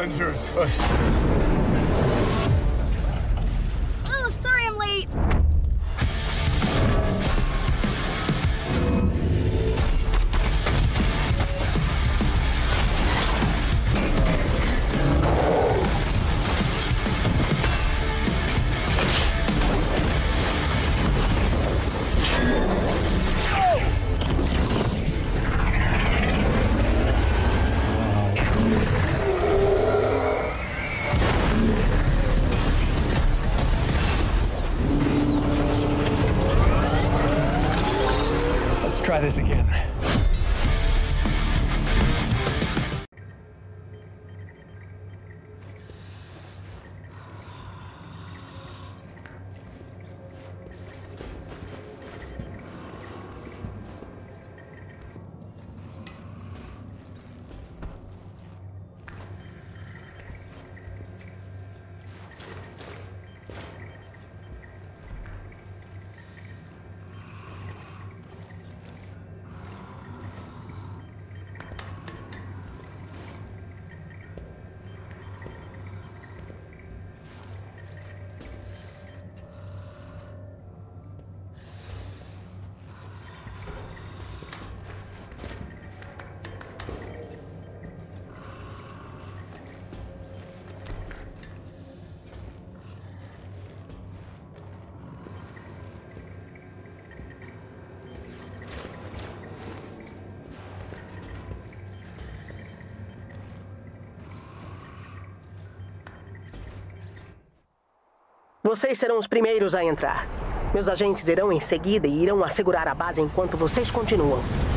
Avengers. Oh, sorry I'm late. Let's try this again. Vocês serão os primeiros a entrar. Meus agentes irão em seguida e irão assegurar a base enquanto vocês continuam.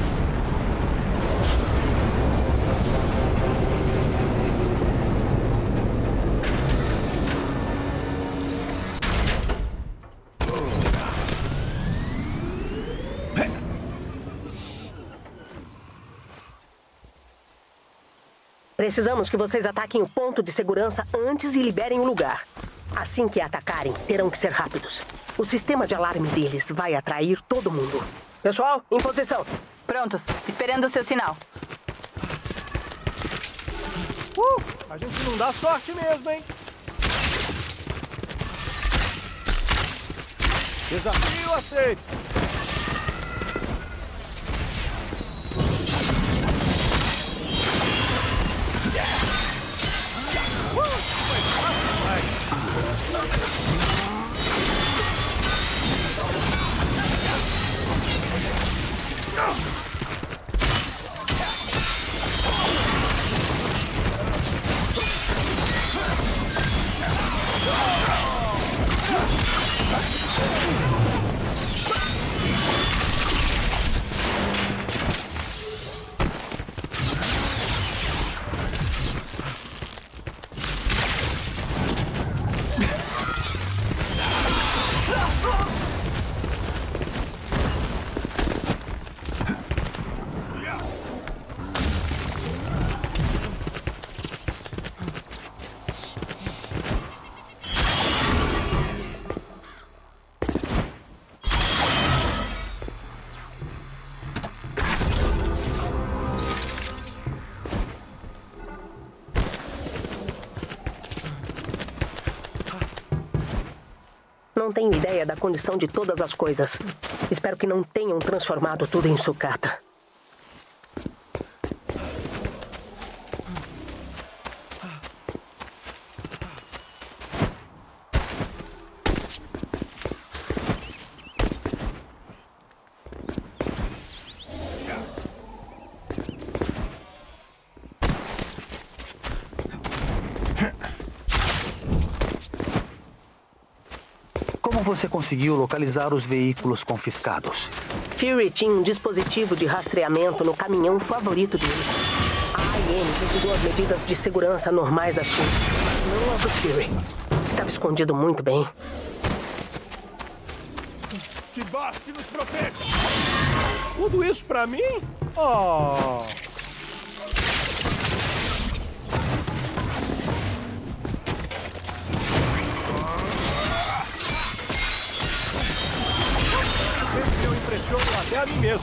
Precisamos que vocês ataquem o ponto de segurança antes e liberem o lugar. Assim que atacarem, terão que ser rápidos. O sistema de alarme deles vai atrair todo mundo. Pessoal, em posição. Prontos, esperando o seu sinal. A gente não dá sorte mesmo, hein? Desafio aceito. Não tenho ideia da condição de todas as coisas. Espero que não tenham transformado tudo em sucata. Como você conseguiu localizar os veículos confiscados? Fury tinha um dispositivo de rastreamento no caminhão favorito dele. A AIM desligou as medidas de segurança normais assim. Não as do Fury. Estava escondido muito bem. Que Bast nos proteja! Tudo isso pra mim? Oh! Eu impressiono até a mim mesmo.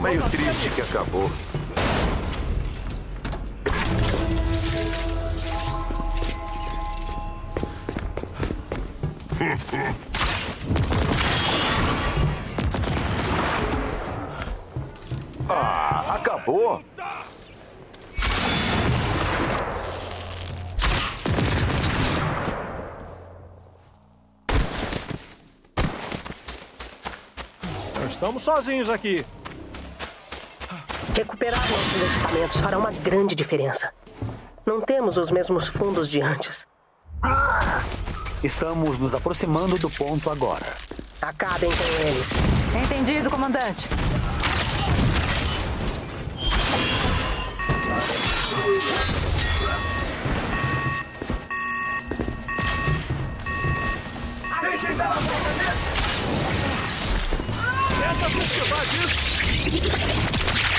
meio triste que acabou. Ah, acabou? Não estamos sozinhos aqui. Recuperar nossos equipamentos fará uma grande diferença. Não temos os mesmos fundos de antes. Estamos nos aproximando do ponto agora. Acabem com eles. Entendido, comandante. Tenta cultivar disso.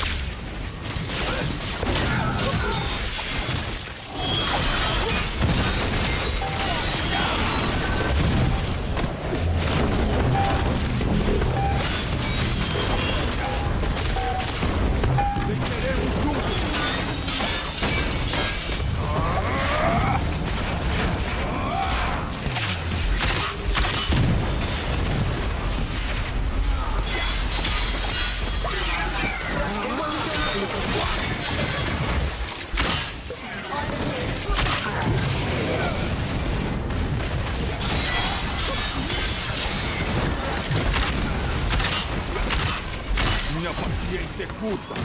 Minha paciência é curta.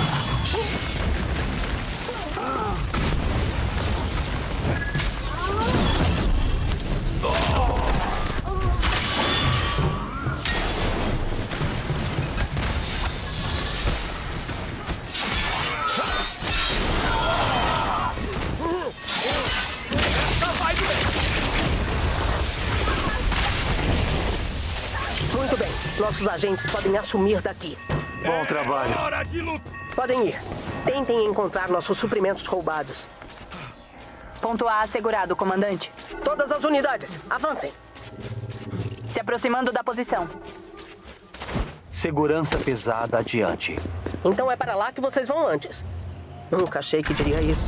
Muito bem. Nossos agentes podem assumir daqui. Bom trabalho. Hora de lutar. Podem ir. Tentem encontrar nossos suprimentos roubados. Ponto A assegurado, comandante. Todas as unidades, avancem. Se aproximando da posição. Segurança pesada adiante. Então é para lá que vocês vão antes. Nunca achei que diria isso.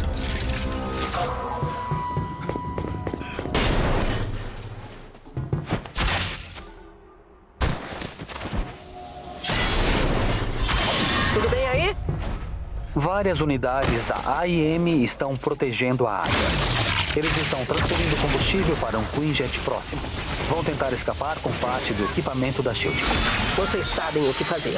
Tudo bem aí? Várias unidades da AIM estão protegendo a área. Eles estão transferindo combustível para um Quinjet próximo. Vão tentar escapar com parte do equipamento da SHIELD. Vocês sabem o que fazer.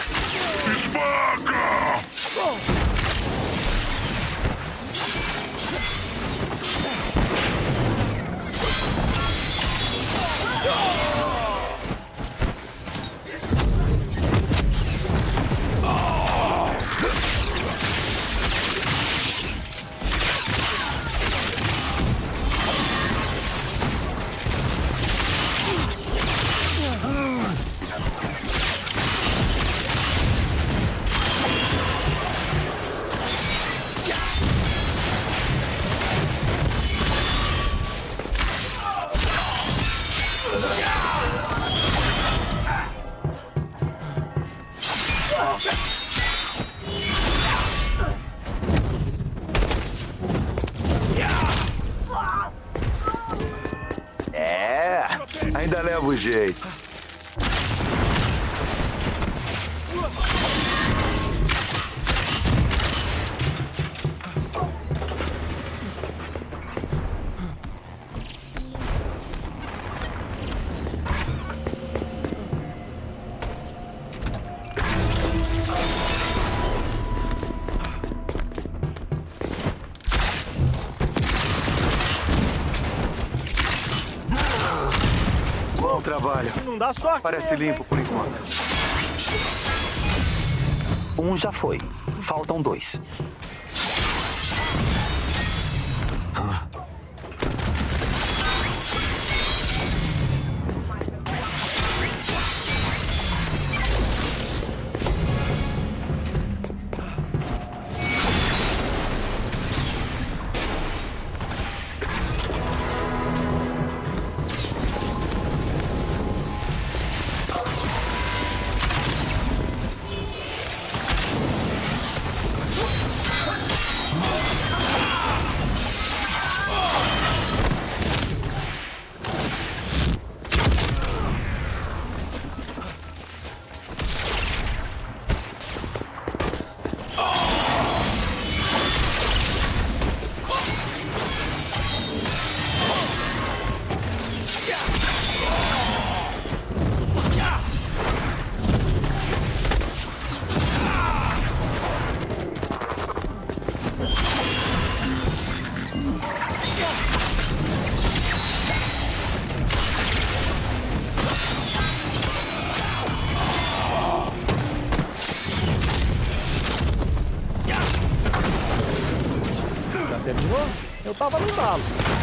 Ainda leva o jeito. Bom trabalho. Não dá sorte. Parece limpo por enquanto. Um já foi. Faltam 2. tava no talo.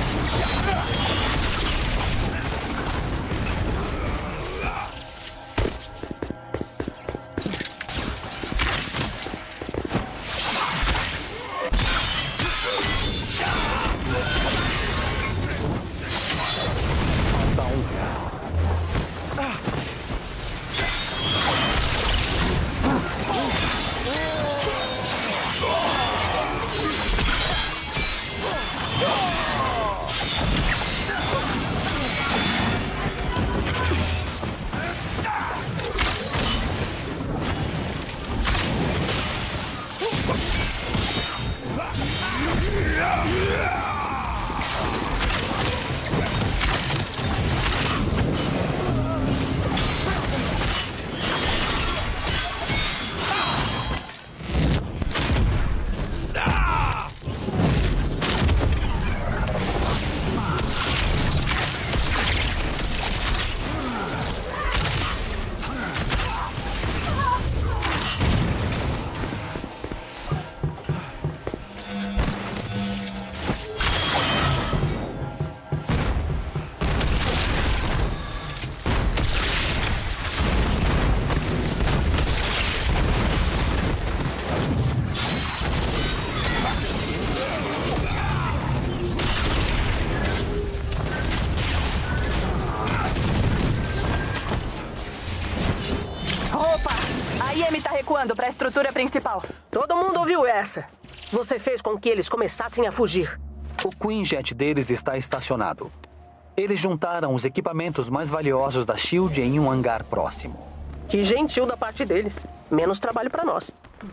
Para a estrutura principal. Todo mundo ouviu essa. Você fez com que eles começassem a fugir. O Quinjet deles está estacionado. Eles juntaram os equipamentos mais valiosos da SHIELD em um hangar próximo. Que gentil da parte deles. Menos trabalho para nós.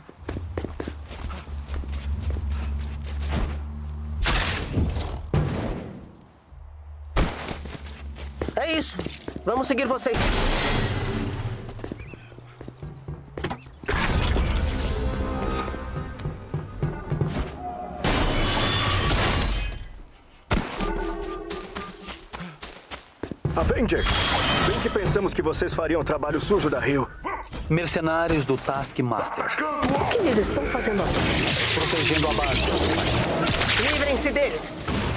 É isso. Vamos seguir vocês. Avengers, bem que pensamos que vocês fariam o trabalho sujo da Rio. Mercenários do Taskmaster. O que eles estão fazendo aqui? Protegendo a base. Livrem-se deles.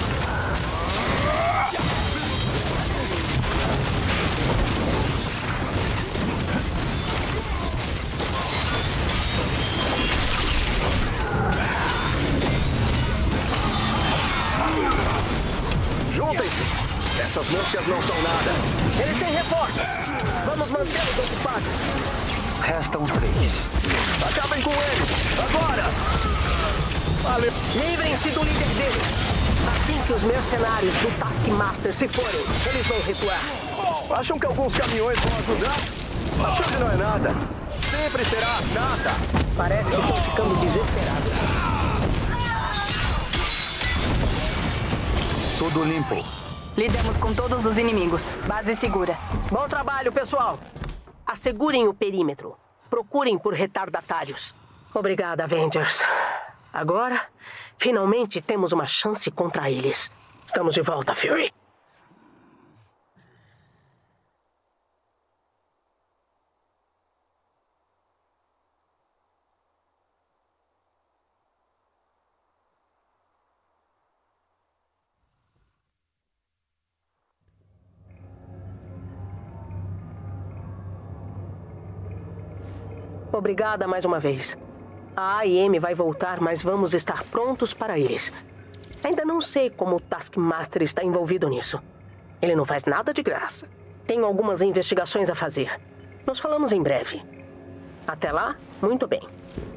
Juntem-se. Essas moscas não são nada. Eles têm reforço. Vamos mantê-los ocupados. Restam 3. Acabem com eles. Agora! Valeu. Livrem-se do líder deles. Assim que os mercenários do Taskmaster se forem, eles vão recuar. Acham que alguns caminhões vão ajudar? A chave não é nada. Sempre será nada. Parece que estão ficando desesperados. Tudo limpo. Lidamos com todos os inimigos. Base segura. Bom trabalho, pessoal. Assegurem o perímetro. Procurem por retardatários. Obrigada, Avengers. Agora, finalmente temos uma chance contra eles. Estamos de volta, Fury. Obrigada mais uma vez. A AIM vai voltar, mas vamos estar prontos para eles. Ainda não sei como o Taskmaster está envolvido nisso. Ele não faz nada de graça. Tenho algumas investigações a fazer. Nos falamos em breve. Até lá, muito bem.